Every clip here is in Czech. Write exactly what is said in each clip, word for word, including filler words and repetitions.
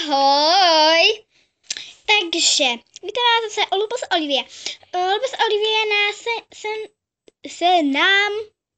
Ahoj! Takže, víte nás zase o Lubos Olivie. Lubos Olivie nás se, se, se nám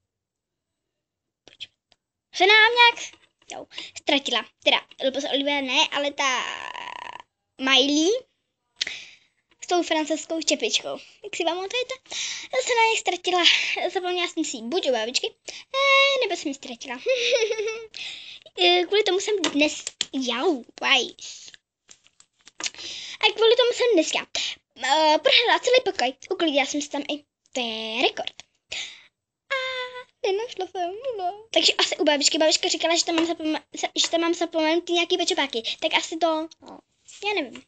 se nám nějak jo, ztratila. Teda Lubos Olivie ne, ale ta Miley s tou francouzskou čepičkou. Jak si pamatujete? Já se na něj ztratila. Zapomněla jsem si buď u babičky, eh, nebo jsem ji ztratila. Kvůli tomu jsem dnes jau, vajs. A kvůli tomu jsem dneska uh, prohrála celý pokoj. Uklidila jsem se tam i. To je rekord. A nenašla jsem, no. Takže asi u babičky. Babička říkala, že tam mám, zapome- že tam mám zapomenout nějaký pečováky. Tak asi to, no, já nevím.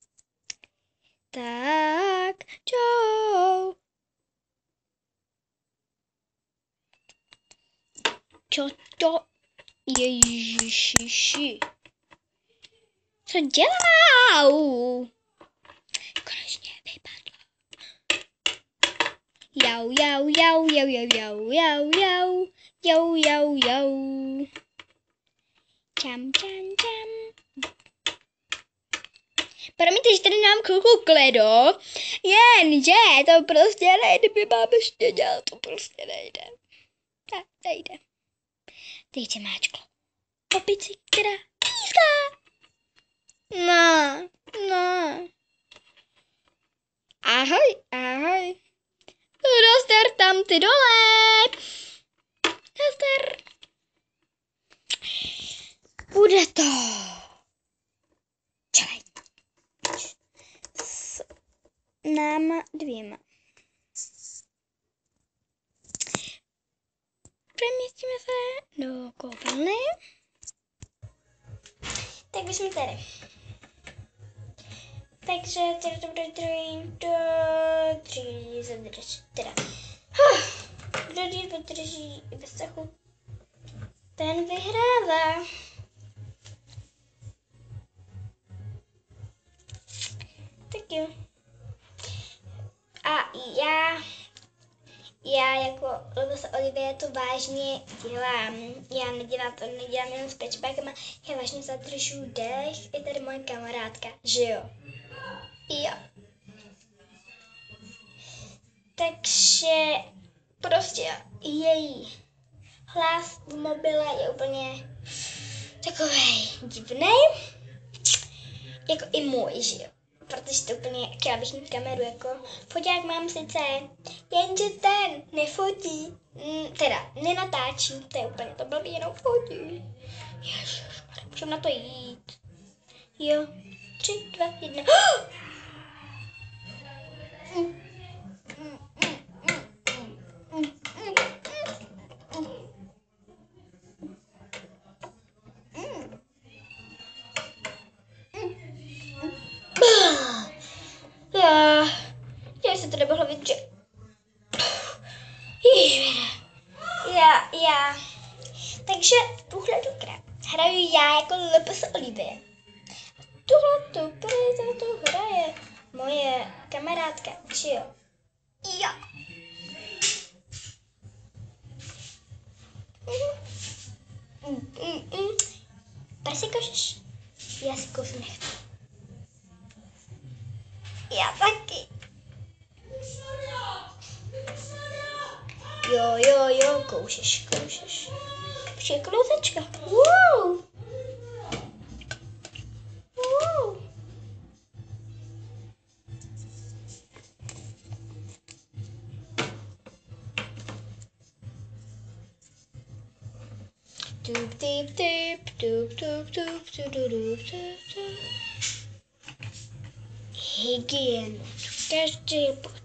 Tak, čau. Čo to? Ježiši. Co dělá? Konečně vypadlo. Jau, jau, jau, jau, jau, jau, jau, jau, jau, jau, jau. Čam, čam, čam. Promiňte, že tady mám chvilku kledo, jenže to prostě nejde, by máme štěděl, to prostě nejde. Tak, nejde. Dejte máčko. Opici, která píská. No, no. Ahoj, ahoj. Roster tam ty dole. Roster. Bude to. Čelej. S náma dvěma. Přemístíme se do koupelny. Tak už jsme tady. Takže tady to bude druhý, do tří zadrž, teda. Kdo díl podrží i bez strachu, ten vyhrává. Tak jo. A já, já jako Lubos Olivie to vážně dělám. Já nedělám to, nedělám jenom s pečbákama, já vážně zadržu dech. Je tady moje kamarádka, že jo? Jo. Takže prostě její hlas v mobile je úplně takovej divný. Jako i můj, že jo. Protože to úplně, chtěla bych mít kameru jako foťák mám sice, jenže ten nefotí, mm, teda nenatáčí, to je úplně to blbý, jenom fotí. Ježišmarja, můžeme na to jít. Jo, tři, dva, jedna. Já, já se to nemohlo vydržet. Já, já. Takže tuhle tukrát hraju já jako Lubos Olivie. Tuhle tu tu hraje moje kamarádka, že jo? Jo. Mm, mm, mm. Prsi košeš? Já si koušu nechci. Já taky. Jo, jo, jo, koušeš, koušeš. Vše klouzečka. Wow. Wow. Tup, tip, tip, tup, tup, tup, tup, tup, tup, tup. Hygienu. Každý